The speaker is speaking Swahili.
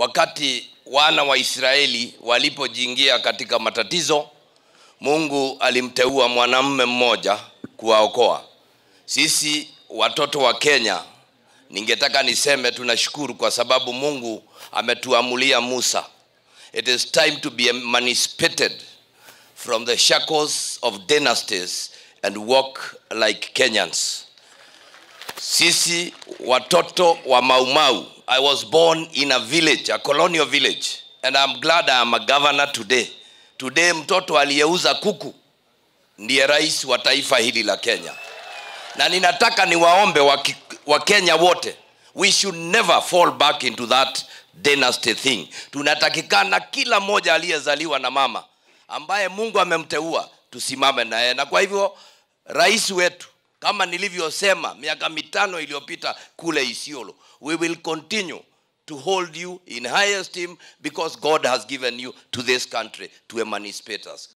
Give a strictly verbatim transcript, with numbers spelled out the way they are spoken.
wakati wana wa Israeli walipojiingia katika matatizo, Mungu alimteua mwanamume mmoja kuwaokoa. Sisi watoto wa Kenya, ningetaka niseme tunashukuru kwa sababu Mungu ametuamulia Musa. It is time to be emancipated from the shackles of dynasties and walk like Kenyans. Sisi watoto wa Mau Mau. I was born in a village, a colonial village, and I'm glad I am a governor today. Today mtoto aliyeuza kuku ndiye rais wa taifa hili la Kenya. Na ninataka niwaombe wa Kenya wote, we should never fall back into that dynasty thing. Tunatakikana kila mmoja aliyezaliwa na mama ambaye Mungu amemteua tusimame naye. Na kwa hivyo rais wetu, kama nilivyosema miaka mitano iliyopita kule Isiolo, we will continue to hold you in high esteem because God has given you to this country to emancipate us.